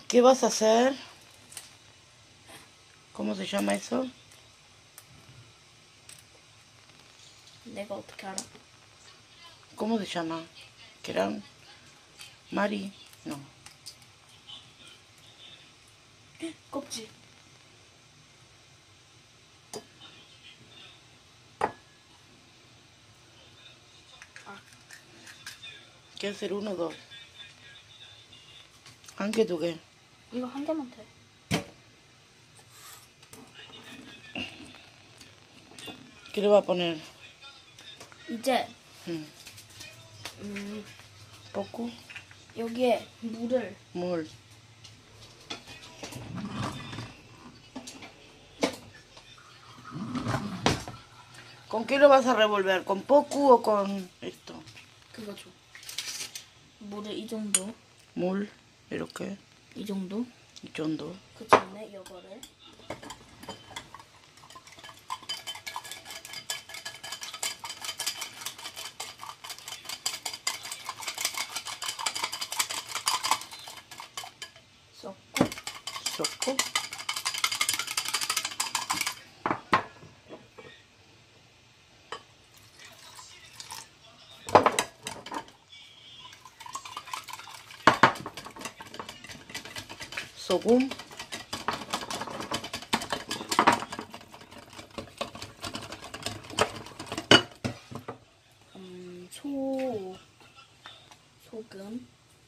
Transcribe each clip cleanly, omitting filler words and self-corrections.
¿Qué vas a hacer? ¿Cómo se llama eso? 내가 어떻게 알아? ¿Cómo se llama? ¿Keran? ¿Mari? No. 껍질. ¿Qué hacer? ¿Uno o dos? ¿Anque tú qué? 이거 한 개만 돼. ¿Qué le va a poner? 이제 ¿Poco? 여기에 물을 Mol. ¿Con qué lo vas a revolver? ¿Con poco o con esto? 그거 줘. 물을 이 정도. Mul. ¿Pero qué? 이 정도. ¿Y chondo? 그 다음에 이거를 섞고 ¿Soco? ¿Sogum? 소금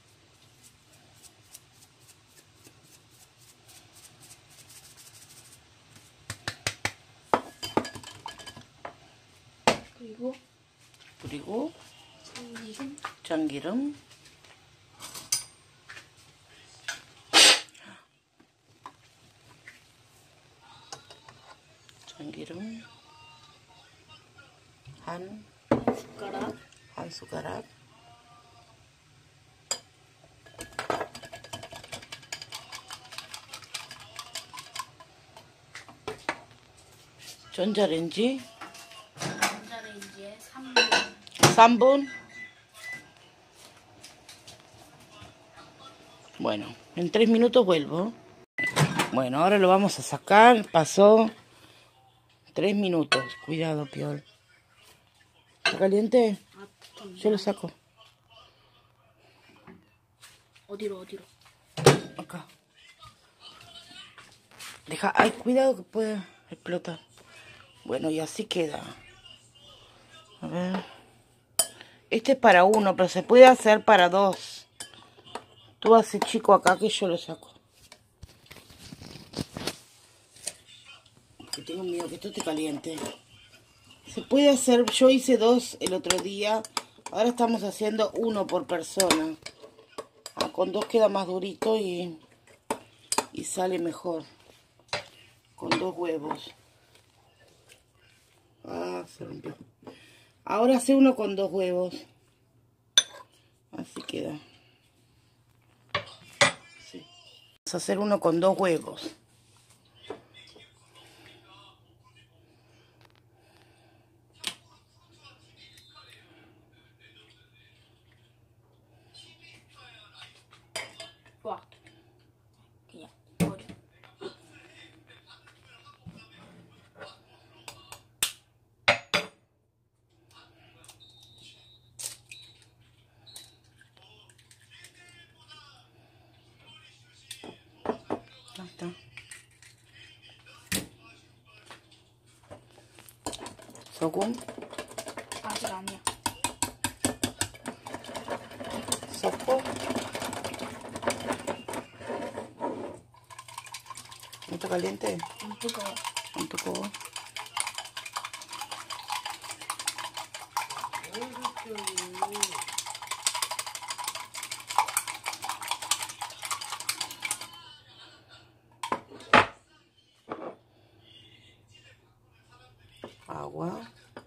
그리고 참기름 참기름. 참기름 한 숟가락. 전자레인지에 3분 3분. Bueno, en 3 minutos vuelvo. Bueno, ahora lo vamos a sacar. Pasó 3 minutos. Cuidado, Piol. ¿Está caliente? Yo lo saco. 어디로 Acá. Deja, ay, cuidado que puede explotar. Bueno, y así queda. A ver. Este es para uno, pero se puede hacer para dos. Tú haces chico acá que yo lo saco. Porque tengo miedo que esto esté caliente. Se puede hacer, yo hice dos el otro día. Ahora estamos haciendo uno por persona. Con dos queda más durito y sale mejor. Con 2 huevos. Se rompió. Ahora hace uno con 2 huevos. Así queda. Sí. Vamos a hacer uno con 2 huevos. 와 그냥 버려. Ahí está. 소금. 아직 아니야. 섞고. ¿No está caliente? 안 뜨거워. Un poco. Agua.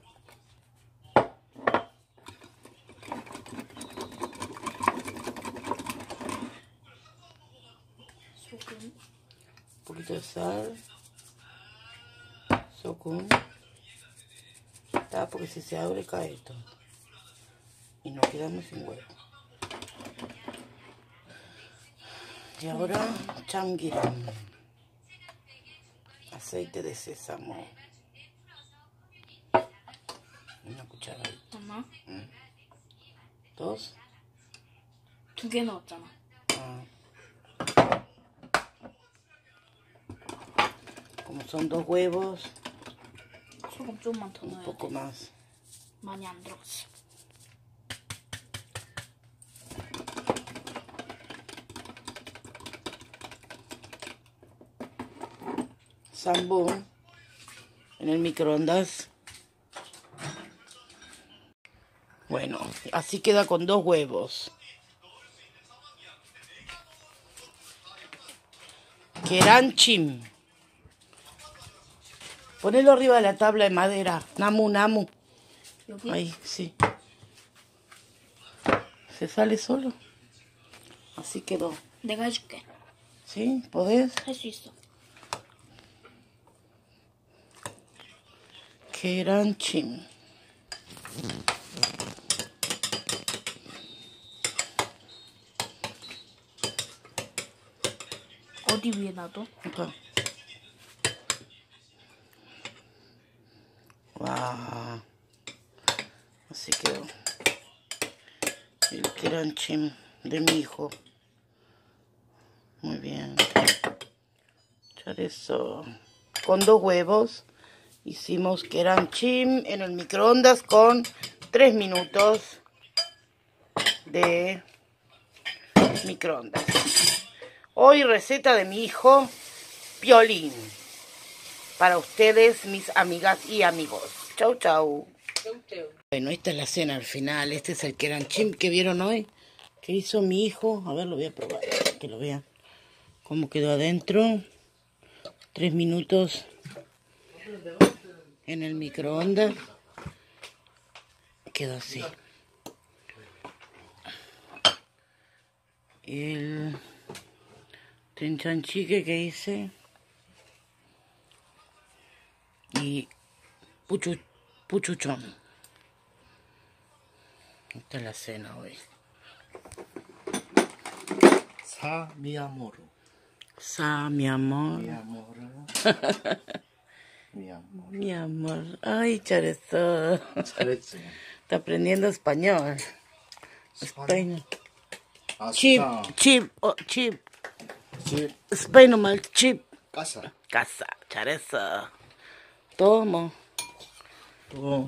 소금. Un poquito de sal. Sokum. Está, porque si se abre cae esto. Y nos quedamos sin huevo. Y ahora chamgiram. Aceite de sésamo. Una cucharadita. 엄마, 2. 2개 넣었잖아. Como son 2 huevos, 소금 좀만 더 un 넣어야 poco 돼. más. 많이 안 들어갔어. Sambung en el microondas. Bueno, así queda con 2 huevos. Keranchim. Ponelo arriba de la tabla de madera. Namu, namu. 여기? Ahí, sí. Se sale solo. Así quedó. 내가 해줄게. ¿Sí? ¿Podés? 할 수 있어. Keranchim. 어디 위에 놔둬? Acá. Wow. Así quedó. El keranchim de mi hijo. Muy bien. Echar eso. Con 2 huevos. Hicimos keranchim en el microondas con 3 minutos de microondas. Hoy receta de mi hijo Piolín. Para ustedes, mis amigas y amigos. Chau, chau. Bueno, esta es la cena al final. Este es el keranchim que vieron hoy. Que hizo mi hijo. A ver, lo voy a probar. Que lo vean. Cómo quedó adentro. 3 minutos en el microondas. Quedó así. El tenchanchique que hice. Y puchuchón. Esta es la cena hoy. 사, mi amor. Sa, mi amor. Mi amor. Mi amor. Mi amor. Ay, Charezo. 잘했지. Está aprendiendo español. Español. 아, Chip, 좋다. chip, oh, chip. 집, Español mal, chip. 까사. Casa, Charezo. Tomo. 또,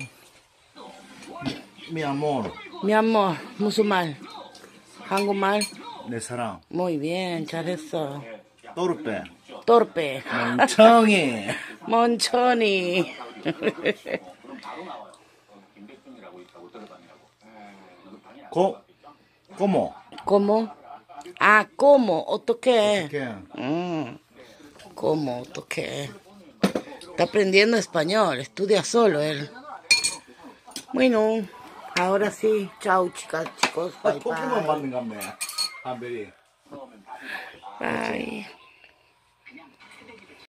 mi amor. Mi amor, musulmán. 한국말. 내 사랑. Muy bien, Charezo. 또르빼. Torpe. 멍청이. Monchoni. ¿Cómo? ¿Cómo? Ah, ¿cómo? ¿Otoqué? ¿Qué? ¿Cómo? ¿Otoqué? Está aprendiendo español, estudia solo él. Bueno, ahora sí. Chao, chicas, chicos. Bye, 포켓몬 bye. 맞는 것 같네. 한별이. Bye.